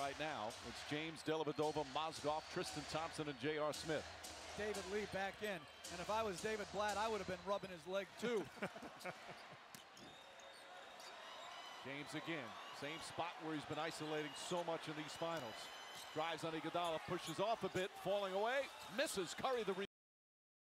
right now. It's James, Dellavedova, Mozgov, Tristan Thompson, and J.R. Smith. David Lee back in. And if I was David Blatt, I would have been rubbing his leg too. James again, same spot where he's been isolating so much in these finals. Drives on Iguodala, pushes off a bit, falling away, misses. Curry the rebound.